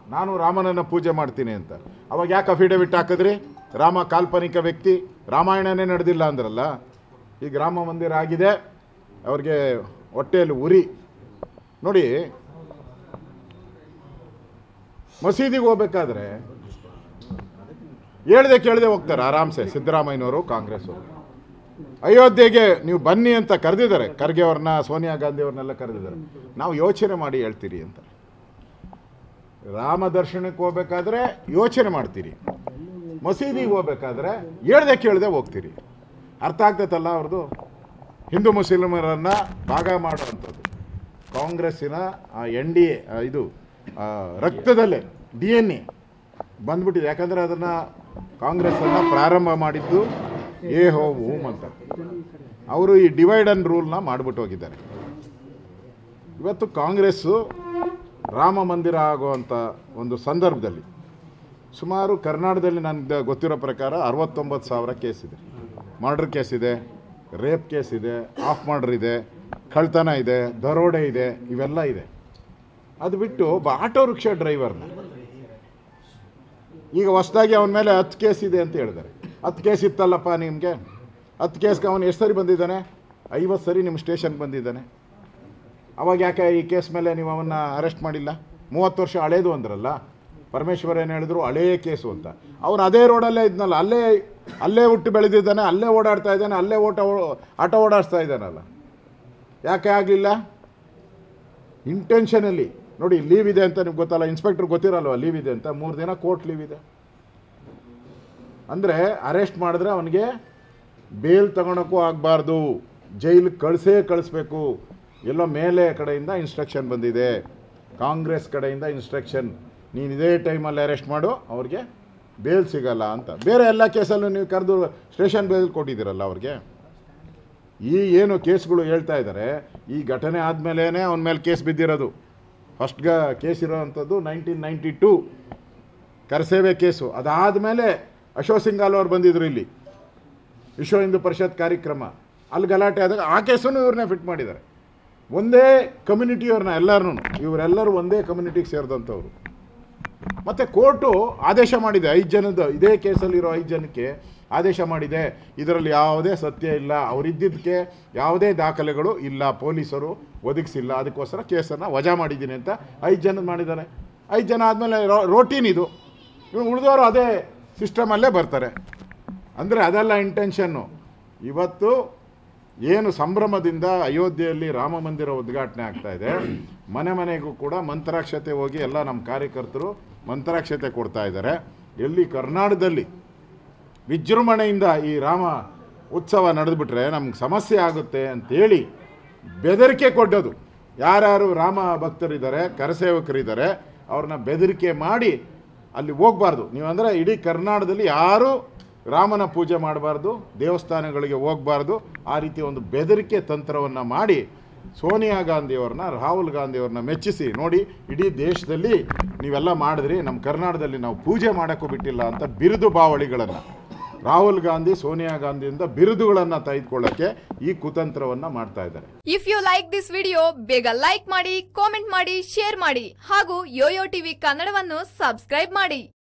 ನಾನು ರಾಮನನ್ನು ಪೂಜೆ ಮಾಡ್ತೀನಿ ಅಂತ. ಅವಾಗ ಯಾಕೆ ಅಫಿಡವಿಟ್ ಹಾಕಿದ್ರಿ? ರಾಮ ಕಾಲ್ಪನಿಕ ವ್ಯಕ್ತಿ, ರಾಮಾಯಣನೇ ನಡೆದಿಲ್ಲ ಅಂದ್ರಲ್ಲ. ಈಗ ರಾಮ ಮಂದಿರ ಆಗಿದೆ, ಅವ್ರಿಗೆ ಹೊಟ್ಟೆಯಲ್ಲಿ ಉರಿ. ನೋಡಿ, ಮಸೀದಿಗೆ ಹೋಗ್ಬೇಕಾದ್ರೆ ಹೇಳ್ದೆ ಕೇಳದೆ ಹೋಗ್ತಾರೆ ಆರಾಮ್ಸೆ ಸಿದ್ದರಾಮಯ್ಯನವರು, ಕಾಂಗ್ರೆಸ್ ಅವರು. ಅಯೋಧ್ಯೆಗೆ ನೀವು ಬನ್ನಿ ಅಂತ ಕರೆದಿದ್ದಾರೆ, ಖರ್ಗೆ ಅವ್ರನ್ನ, ಸೋನಿಯಾ ಗಾಂಧಿ ಅವ್ರನ್ನೆಲ್ಲ ಕರೆದಿದ್ದಾರೆ. ನಾವು ಯೋಚನೆ ಮಾಡಿ ಹೇಳ್ತೀರಿ ಅಂತ. ರಾಮ ದರ್ಶನಕ್ಕೆ ಹೋಗ್ಬೇಕಾದ್ರೆ ಯೋಚನೆ ಮಾಡ್ತೀರಿ, ಮಸೀದಿಗೆ ಹೋಗ್ಬೇಕಾದ್ರೆ ಹೇಳ್ದೆ ಕೇಳದೆ ಹೋಗ್ತೀರಿ. ಅರ್ಥ ಆಗ್ತೈತಲ್ಲ ಅವ್ರದ್ದು? ಹಿಂದೂ ಮುಸ್ಲಿಮರನ್ನು ಭಾಗ ಮಾಡುವಂಥದ್ದು ಕಾಂಗ್ರೆಸ್ಸಿನ NDA ಇದು ರಕ್ತದಲ್ಲೇ DNA ಬಂದ್ಬಿಟ್ಟಿದೆ. ಯಾಕಂದರೆ ಅದನ್ನು ಕಾಂಗ್ರೆಸ್ಸನ್ನು ಪ್ರಾರಂಭ ಮಾಡಿದ್ದು ಏ ಹೋ ಹೂಮ್ ಅಂತ. ಅವರು ಈ ಡಿವೈಡ್ ಆ್ಯಂಡ್ ರೂಲ್ನ ಮಾಡಿಬಿಟ್ಟು ಹೋಗಿದ್ದಾರೆ. ಇವತ್ತು ಕಾಂಗ್ರೆಸ್ಸು ರಾಮ ಮಂದಿರ ಆಗುವಂಥ ಒಂದು ಸಂದರ್ಭದಲ್ಲಿ ಸುಮಾರು ಕರ್ನಾಟಕದಲ್ಲಿ ನನಗೆ ಗೊತ್ತಿರೋ ಪ್ರಕಾರ 69,000 ಕೇಸಿದೆ. ಮರ್ಡರ್ ಕೇಸಿದೆ, ರೇಪ್ ಕೇಸಿದೆ, ಆಫ್ ಮರ್ಡರ್ ಇದೆ, ಕಳ್ತನ ಇದೆ, ದರೋಡೆ ಇದೆ, ಇವೆಲ್ಲ ಇದೆ. ಅದು ಬಿಟ್ಟು ಆಟೋ ರಿಕ್ಷಾ ಡ್ರೈವರ್ನ ಈಗ ಹೊಸದಾಗಿ ಅವನ ಮೇಲೆ 10 ಕೇಸ್ ಇದೆ ಅಂತ ಹೇಳಿದ್ದಾರೆ. 10 ಕೇಸ್ ಇತ್ತಲ್ಲಪ್ಪ ನಿಮಗೆ. 10 ಕೇಸ್ಗೆ ಅವನು ಎಷ್ಟು ಸರಿ ಬಂದಿದ್ದಾನೆ? 50 ಸರಿ ನಿಮ್ಮ ಸ್ಟೇಷನ್ಗೆ ಬಂದಿದ್ದಾನೆ. ಅವಾಗ ಯಾಕೆ ಈ ಕೇಸ್ ಮೇಲೆ ನೀವು ಅವನ್ನ ಅರೆಸ್ಟ್ ಮಾಡಿಲ್ಲ? 30 ವರ್ಷ ಹಳೇದು ಅಂದ್ರಲ್ಲ. ಪರಮೇಶ್ವರ್ ಏನು ಹೇಳಿದ್ರು? ಹಳೆಯ ಕೇಸು ಅಂತ. ಅವನು ಅದೇ ರೋಡಲ್ಲೇ ಇದ್ನಲ್ಲ, ಅಲ್ಲೇ ಹುಟ್ಟು ಬೆಳೆದಿದ್ದಾನೆ, ಅಲ್ಲೇ ಓಡಾಡ್ತಾ ಇದ್ದಾನೆ, ಅಲ್ಲೇ ಆಟೋ ಓಡಾಡಿಸ್ತಾ ಇದ್ದಾನಲ್ಲ. ಯಾಕೆ ಆಗಲಿಲ್ಲ? ಇಂಟೆನ್ಷನಲ್ಲಿ ನೋಡಿ, ಲೀವ್ ಇದೆ ಅಂತ ನಿಮ್ಗೆ ಗೊತ್ತಲ್ಲ, ಇನ್ಸ್ಪೆಕ್ಟರ್ ಗೊತ್ತಿರಲ್ವ ಲೀವ್ ಇದೆ ಅಂತ. 3 ದಿನ ಕೋರ್ಟ್ ಲೀವ್ ಇದೆ ಅಂದರೆ ಅರೆಸ್ಟ್ ಮಾಡಿದ್ರೆ ಅವನಿಗೆ ಬೇಲ್ ತಗೊಳಕ್ಕೂ ಆಗಬಾರ್ದು, ಜೈಲಿಗೆ ಕಳಿಸ್ಬೇಕು. ಎಲ್ಲೋ ಮೇಲೆ ಕಡೆಯಿಂದ ಇನ್ಸ್ಟ್ರಕ್ಷನ್ ಬಂದಿದೆ, ಕಾಂಗ್ರೆಸ್ ಕಡೆಯಿಂದ ಇನ್ಸ್ಟ್ರಕ್ಷನ್, ನೀನು ಇದೇ ಟೈಮಲ್ಲಿ ಅರೆಸ್ಟ್ ಮಾಡು, ಅವ್ರಿಗೆ ಬೇಲ್ ಸಿಗಲ್ಲ ಅಂತ. ಬೇರೆ ಎಲ್ಲ ಕೇಸಲ್ಲೂ ನೀವು ಕರೆದು ಸ್ಟೇಷನ್ ಬೇಲ್ ಕೊಟ್ಟಿದ್ದೀರಲ್ಲ ಅವ್ರಿಗೆ. ಈ ಏನು ಕೇಸ್ಗಳು ಹೇಳ್ತಾ ಇದ್ದಾರೆ, ಈ ಘಟನೆ ಆದಮೇಲೇ ಅವನ ಮೇಲೆ ಕೇಸ್ ಬಿದ್ದಿರೋದು. ಫಸ್ಟ್ ಕೇಸ್ ಇರೋವಂಥದ್ದು 1992 ಕರಸೇವೆ ಕೇಸು. ಅದಾದಮೇಲೆ ಅಶೋಕ್ ಸಿಂಘಾಲ್ ಅವ್ರು ಬಂದಿದ್ರು ಇಲ್ಲಿ, ವಿಶ್ವ ಹಿಂದೂ ಪರಿಷತ್ ಕಾರ್ಯಕ್ರಮ, ಅಲ್ಲಿ ಗಲಾಟೆ ಆದಾಗ ಆ ಕೇಸನ್ನು ಇವ್ರನ್ನೇ ಫಿಟ್ ಮಾಡಿದ್ದಾರೆ. ಒಂದೇ ಕಮ್ಯುನಿಟಿಯವ್ರನ್ನ ಎಲ್ಲರೂ, ಇವರೆಲ್ಲರೂ ಒಂದೇ ಕಮ್ಯುನಿಟಿಗೆ ಸೇರಿದಂಥವ್ರು. ಮತ್ತು ಕೋರ್ಟು ಆದೇಶ ಮಾಡಿದೆ 5 ಜನದ, ಇದೇ ಕೇಸಲ್ಲಿರೋ 5 ಜನಕ್ಕೆ ಆದೇಶ ಮಾಡಿದೆ, ಇದರಲ್ಲಿ ಯಾವುದೇ ಸತ್ಯ ಇಲ್ಲ, ಅವರಿದ್ದಕ್ಕೆ ಯಾವುದೇ ದಾಖಲೆಗಳು ಇಲ್ಲ, ಪೊಲೀಸರು ಒದಗಿಸಿಲ್ಲ, ಅದಕ್ಕೋಸ್ಕರ ಕೇಸನ್ನು ವಜಾ ಮಾಡಿದ್ದೀನಿ ಅಂತ 5 ಜನದ ಮಾಡಿದ್ದಾರೆ. 5 ಜನ ಆದಮೇಲೆ ರೋಟೀನ್ ಇದು. ಇವ್ರು ಉಳಿದವರು ಅದೇ ಸಿಸ್ಟಮಲ್ಲೇ ಬರ್ತಾರೆ. ಅಂದರೆ ಅದೆಲ್ಲ ಇಂಟೆನ್ಷನ್ನು. ಇವತ್ತು ಏನು ಸಂಭ್ರಮದಿಂದ ಅಯೋಧ್ಯೆಯಲ್ಲಿ ರಾಮ ಮಂದಿರ ಉದ್ಘಾಟನೆ ಆಗ್ತಾ ಇದೆ, ಮನೆಗೂ ಕೂಡ ಮಂತ್ರಾಕ್ಷತೆ ಹೋಗಿ ಎಲ್ಲ ನಮ್ಮ ಕಾರ್ಯಕರ್ತರು ಮಂತ್ರಾಕ್ಷತೆ ಕೊಡ್ತಾ ಇದ್ದಾರೆ. ಎಲ್ಲಿ ಕರ್ನಾಟಕದಲ್ಲಿ ವಿಜೃಂಭಣೆಯಿಂದ ಈ ರಾಮ ಉತ್ಸವ ನಡೆದುಬಿಟ್ರೆ ನಮ್ಗೆ ಸಮಸ್ಯೆ ಆಗುತ್ತೆ ಅಂತೇಳಿ ಬೆದರಿಕೆ ಕೊಡೋದು. ಯಾರ್ಯಾರು ರಾಮ ಭಕ್ತರಿದ್ದಾರೆ, ಕರಸೇವಕರಿದ್ದಾರೆ, ಅವ್ರನ್ನ ಬೆದರಿಕೆ ಮಾಡಿ ಅಲ್ಲಿ ಹೋಗಬಾರ್ದು ನೀವು. ಅಂದರೆ ಇಡೀ ಕರ್ನಾಟಕದಲ್ಲಿ ಯಾರೂ ರಾಮನ ಪೂಜೆ ಮಾಡಬಾರ್ದು, ದೇವಸ್ಥಾನಗಳಿಗೆ ಹೋಗಬಾರ್ದು, ಆ ರೀತಿ ಒಂದು ಬೆದರಿಕೆ ತಂತ್ರವನ್ನು ಮಾಡಿ ಸೋನಿಯಾ ಗಾಂಧಿಯವ್ರನ್ನ, ರಾಹುಲ್ ಗಾಂಧಿಯವ್ರನ್ನ ಮೆಚ್ಚಿಸಿ, ನೋಡಿ ಇಡೀ ದೇಶದಲ್ಲಿ ನೀವೆಲ್ಲ ಮಾಡಿದ್ರಿ, ನಮ್ಮ ಕರ್ನಾಟಕದಲ್ಲಿ ನಾವು ಪೂಜೆ ಮಾಡೋಕ್ಕೂ ಬಿಟ್ಟಿಲ್ಲ ಅಂತ ಬಿರುದು ಬಾವಳಿಗಳನ್ನು ರಾಹುಲ್ ಗಾಂಧಿ, ಸೋನಿಯಾ ಗಾಂಧಿಯಿಂದ ಬಿರುದುಗಳನ್ನು ತೆಗೆದುಕೊಳ್ಳೋಕ್ಕೆ ಈ ಕುತಂತ್ರವನ್ನು ಮಾಡ್ತಾ ಇದ್ದಾರೆ. If you like this video, ಬೇಗ ಲೈಕ್ ಮಾಡಿ, ಕಾಮೆಂಟ್ ಮಾಡಿ, ಶೇರ್ ಮಾಡಿ ಹಾಗೂ ಯೋಯೋ ಟಿವಿ ಕನ್ನಡವನ್ನು ಸಬ್ಸ್ಕ್ರೈಬ್ ಮಾಡಿ.